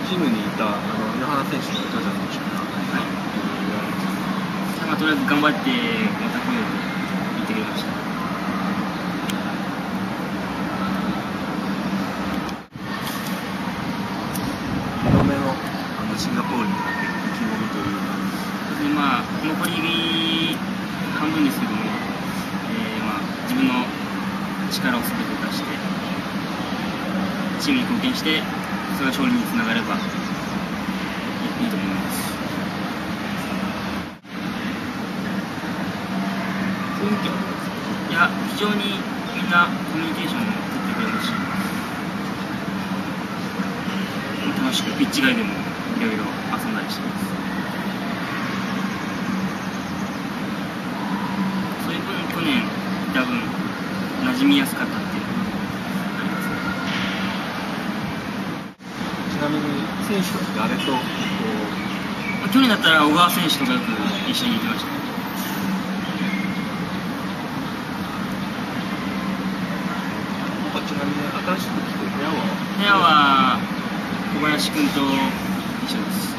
チームにいた岩原選手と豊田選手が、 とりあえず頑張ってまた来るように言ってくれました。 2度目のシンガポールに向けて意気込みというか。 残り半分ですけども、自分の力を全て出してチームに貢献して、それが勝利につながればいいと思います。 雰囲気はどうですか？ いや、非常にみんなコミュニケーションを取ってくれるし、楽しくピッチ外でもいろいろ遊んだりしてます。そういう分、去年いた分馴染みやすかったっていうのがありますね。 ちなみに選手は誰と去年だったら小川選手とかよく一緒に行ってました。 ちなみに新しく来て部屋は小林君と一緒です。